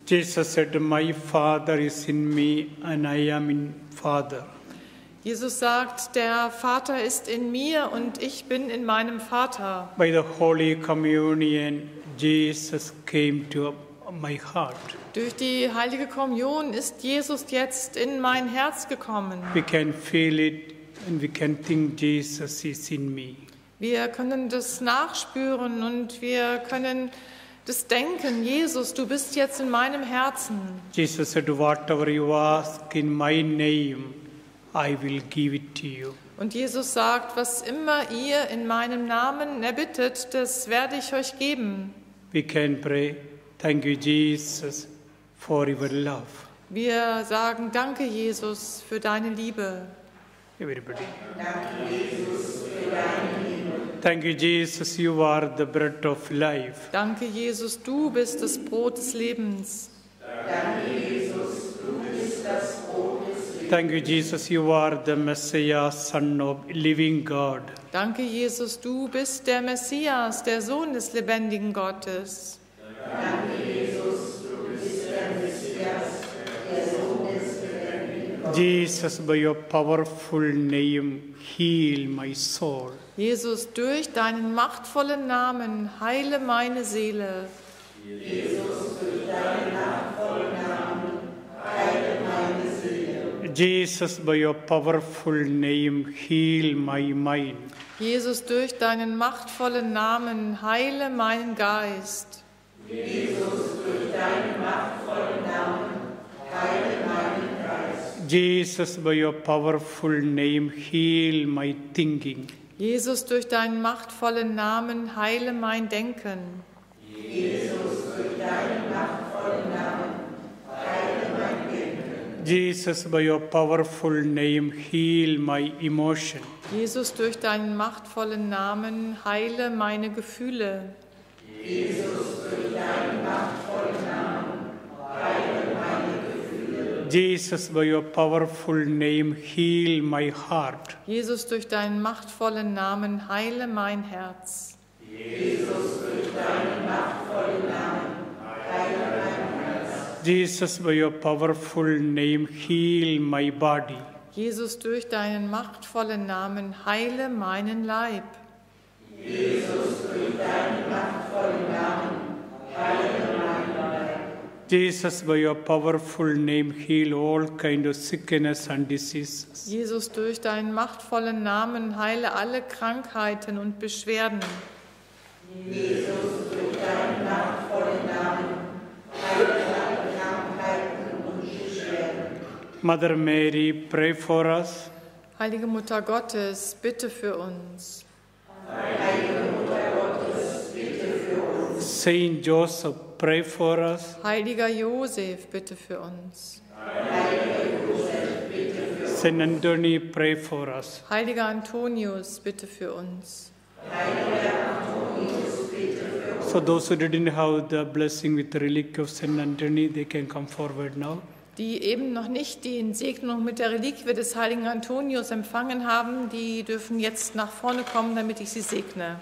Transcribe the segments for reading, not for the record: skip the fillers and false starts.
Jesus said, "My Father is in me and I am in Father." Jesus sagt, der Vater ist in mir und ich bin in meinem Vater. By the Holy Communion, Jesus came to my heart. Durch die heilige Kommunion ist Jesus jetzt in mein Herz gekommen. We can feel it and we can think Jesus is in me. Wir können das nachspüren und wir können das denken. Jesus, du bist jetzt in meinem Herzen. Jesus said, "Whatever you ask in my name, I will give it to you." Und Jesus sagt, was immer ihr in meinem Namen erbittet, das werde ich euch geben. We can pray, "Thank you, Jesus, for your love." Wir sagen, danke Jesus für deine Liebe. Everybody. Danke, Jesus, für deine Liebe. Thank you, Jesus, you are the bread of life. Danke Jesus, du bist das Brot des Lebens. Danke, Jesus, du bist das Brot des Lebens. Thank you, Jesus, you are the Messiah, Son of living God. Danke Jesus, du bist der Messias, der Sohn des lebendigen Gottes. Danke, Jesus, du bist der Messias, der Sohn des lebendigen Gottes. Jesus, by your powerful name, heal my soul. Jesus, durch deinen machtvollen Namen heile meine Seele. Jesus, durch deinen machtvollen Namen heile meine Seele. Jesus, by your powerful name, heal my mind. Jesus, durch deinen machtvollen Namen heile meinen Geist. Jesus, durch deinen machtvollen Namen heile meinen Geist. Jesus, by your powerful name, heal my thinking. Jesus, durch deinen machtvollen Namen heile mein Denken. Jesus, durch deinen machtvollen Namen heile mein Denken. Jesus, by your powerful name, heal my emotion. Jesus, durch deinen machtvollen Namen heile meine Gefühle. Jesus, durch deinen machtvollen Namen heile meine Gefühle. Jesus, by your powerful name, heal my heart. Jesus, durch deinen machtvollen Namen heile mein Herz. Jesus, durch deinen machtvollen Namen heile mein Herz. Jesus, by your powerful name, heal my body. Jesus, durch deinen machtvollen Namen heile meinen Leib. Jesus, durch deinen machtvollen Namen heile mein Leib. Jesus, by your powerful name, heal all kind of sickness and diseases. Jesus, durch deinen machtvollen Namen heile alle Krankheiten und Beschwerden. Jesus, durch deinen machtvollen Namen heile alle Krankheiten und Beschwerden. Mother Mary, pray for us. Heilige Mutter Gottes, bitte für uns. Heilige Mutter Gottes, bitte für uns. Saint Joseph, pray for us. Heiliger Josef, bitte für uns. Heiliger Josef, bitte für uns. Saint Anthony, pray for us. Heiliger Antonius, bitte für uns. Heiliger Antonius, bitte für uns. So those who didn't have the blessing with the relic of Saint Anthony, they can come forward now. Die eben noch nicht die Segnung mit der Reliquie des heiligen Antonius empfangen haben, die dürfen jetzt nach vorne kommen, damit ich sie segne.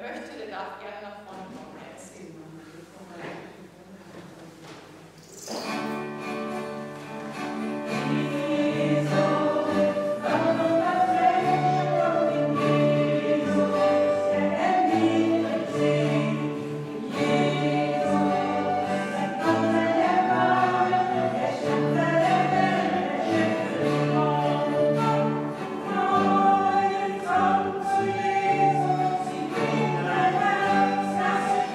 möchte, der darf gerne nach vorne kommen. Zu Jesus, sie bringt mein Herz, das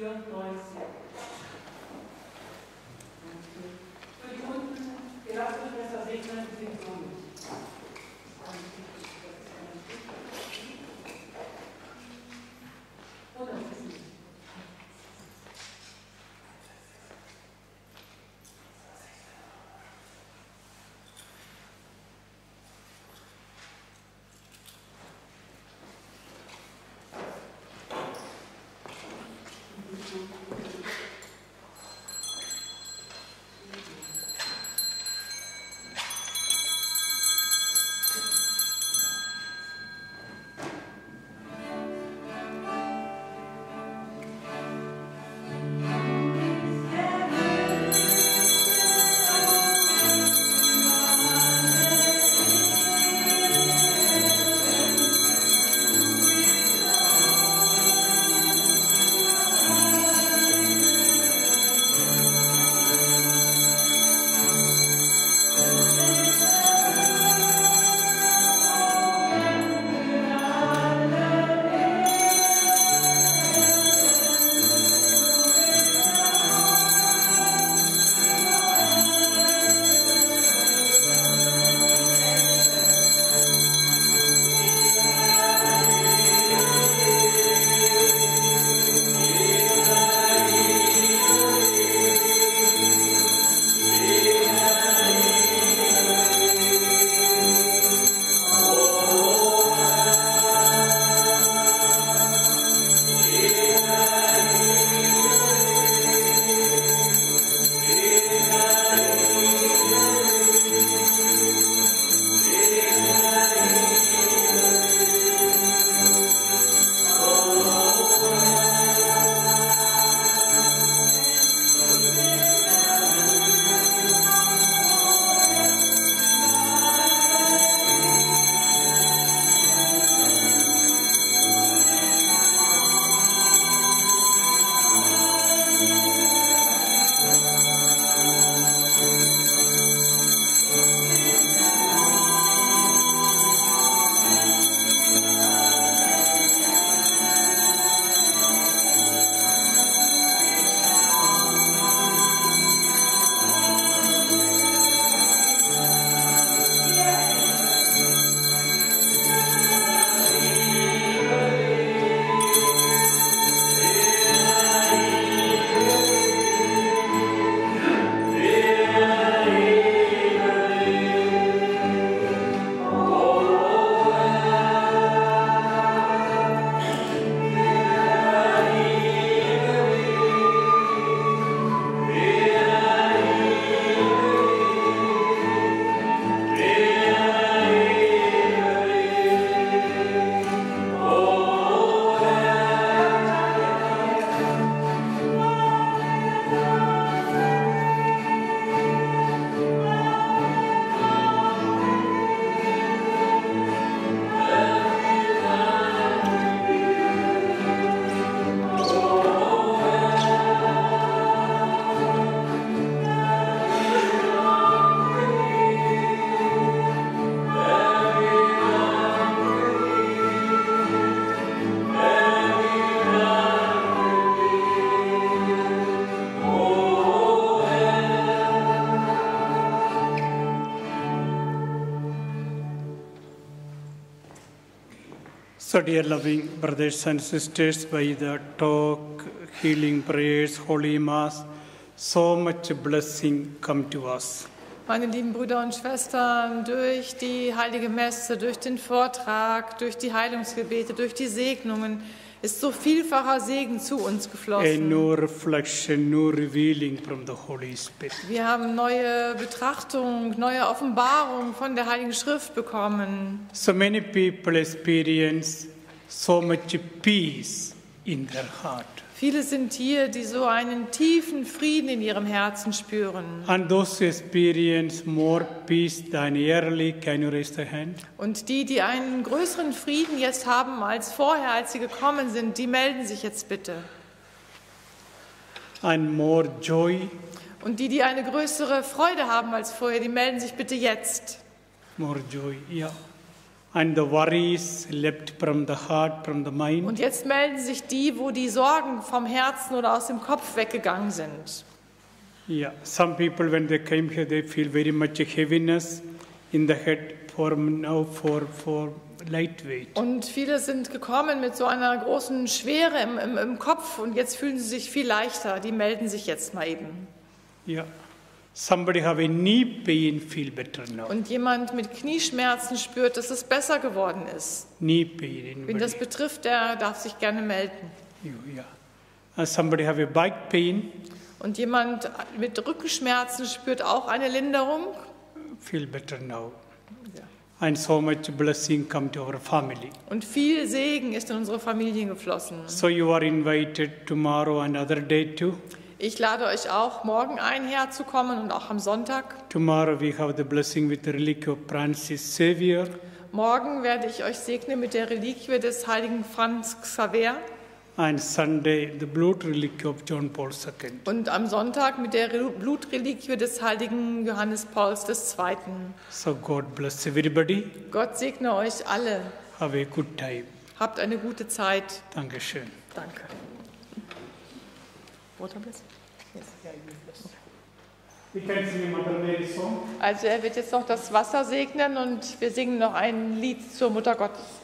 94. Für die unten, ihr lasst euch besser segnen, die sind so nicht. Oh, das ist nicht. So, dear loving brothers and sisters, by the talk, healing prayers, Holy Mass, so much blessing come to us. Meine lieben Brüder und Schwestern, durch die Heilige Messe, durch den Vortrag, durch die Heilungsgebete, durch die Segnungen ist so vielfacher Segen zu uns A geflossen. new reflection, new revealing from the Holy Spirit. Wir haben neue Betrachtung, neue Offenbarung von der Heiligen Schrift bekommen. So many people experience so much peace in their heart. Viele sind hier, die so einen tiefen Frieden in ihrem Herzen spüren. And those who experience more peace than early, can you raise the hand? Und die, die einen größeren Frieden jetzt haben als vorher, als sie gekommen sind, die melden sich jetzt bitte. And more joy, Und die, die eine größere Freude haben als vorher, die melden sich bitte jetzt. more joy, yeah. And the worries left from the heart, from the mind. Und jetzt melden sich die, wo die Sorgen vom Herzen oder aus dem Kopf weggegangen sind. Yeah, some people when they came here, they feel very much a heaviness in the head for lightweight. Und viele sind gekommen mit so einer großen Schwere im Kopf und jetzt fühlen sie sich viel leichter. Die melden sich jetzt mal eben. Yeah, somebody have a knee pain, feel better now. Und jemand mit Knieschmerzen spürt, dass es besser geworden ist. Knee pain. Wen Anybody? das betrifft, der darf sich gerne melden. Yeah. Somebody have a back pain, Und jemand mit Rückenschmerzen spürt auch eine Linderung. feel better now. Ja. And so much blessing come to our family. Und viel Segen ist in unsere Familien geflossen. So you are invited tomorrow and other day too. Ich lade euch auch, morgen ein herzukommen und auch am Sonntag. Tomorrow we have the blessing with the relic of Francis Xavier. Morgen werde ich euch segnen mit der Reliquie des heiligen Franz Xaver And Sunday the blood relic of John Paul II. und am Sonntag mit der Blutreliquie des heiligen Johannes Pauls II. So God bless everybody. Gott segne euch alle. Have a good time. Habt eine gute Zeit. Dankeschön. Danke. Water blessing? Yes. We can sing a Mother Mary song. Also er wird jetzt noch das Wasser segnen und wir singen noch ein Lied zur Mutter Gottes.